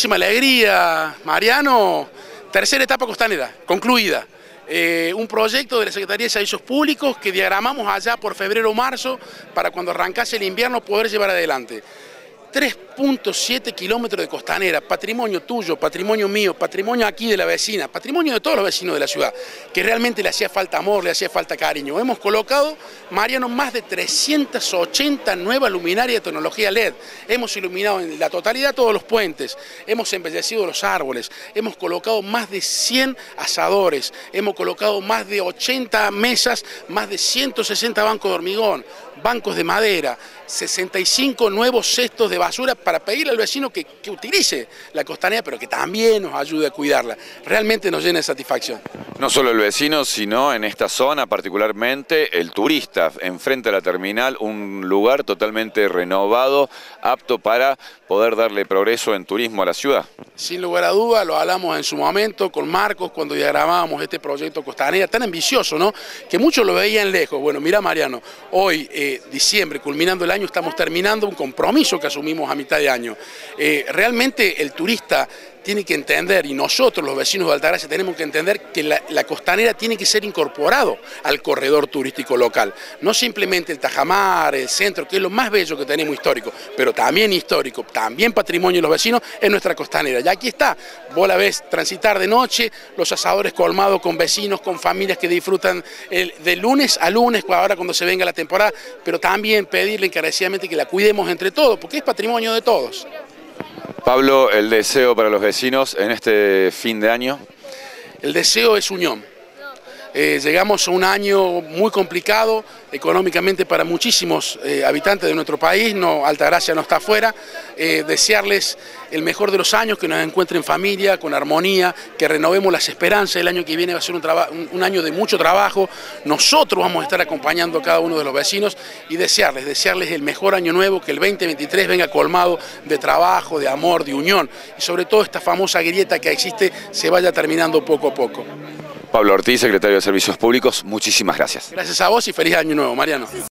muchísima alegría, Mariano. Tercera etapa costanera, concluida. Un proyecto de la Secretaría de Servicios Públicos que diagramamos allá por febrero o marzo para cuando arrancase el invierno poder llevar adelante. 3.7 kilómetros de costanera, patrimonio tuyo, patrimonio mío, patrimonio aquí de la vecina, patrimonio de todos los vecinos de la ciudad, que realmente le hacía falta amor, le hacía falta cariño. Hemos colocado, Mariano, más de 380 nuevas luminarias de tecnología LED. Hemos iluminado en la totalidad todos los puentes, hemos embellecido los árboles, hemos colocado más de 100 asadores, hemos colocado más de 80 mesas, más de 160 bancos de hormigón, bancos de madera, 65 nuevos cestos de basura para pedirle al vecino que utilice la costanera, pero que también nos ayude a cuidarla. Realmente nos llena de satisfacción. No solo el vecino, sino en esta zona particularmente el turista, enfrente a la terminal, un lugar totalmente renovado, apto para poder darle progreso en turismo a la ciudad. Sin lugar a duda, lo hablamos en su momento con Marcos cuando diagramábamos este proyecto costanera, tan ambicioso, ¿no? Que muchos lo veían lejos. Bueno, mira, Mariano, hoy, diciembre, culminando el año, estamos terminando un compromiso que asumimos a mitad de año. Realmente el turista tiene que entender, y nosotros los vecinos de Altagracia tenemos que entender que la costanera tiene que ser incorporado al corredor turístico local. No simplemente el Tajamar, el centro, que es lo más bello que tenemos histórico, pero también histórico, también patrimonio de los vecinos, es nuestra costanera. Y aquí está, vos la ves transitar de noche, los asadores colmados con vecinos, con familias que disfrutan de lunes a lunes, ahora cuando se venga la temporada, pero también pedirle encarecidamente que la cuidemos entre todos, porque es patrimonio de todos. Pablo, el deseo para los vecinos en este fin de año. El deseo es unión. Llegamos a un año muy complicado económicamente para muchísimos habitantes de nuestro país, Altagracia no está afuera. Desearles el mejor de los años, que nos encuentren en familia, con armonía, que renovemos las esperanzas. El año que viene va a ser un año de mucho trabajo. Nosotros vamos a estar acompañando a cada uno de los vecinos y desearles el mejor año nuevo, que el 2023 venga colmado de trabajo, de amor, de unión, y sobre todo esta famosa grieta que existe se vaya terminando poco a poco. Pablo Ortiz, secretario de Servicios Públicos, muchísimas gracias. Gracias a vos y feliz año nuevo, Mariano.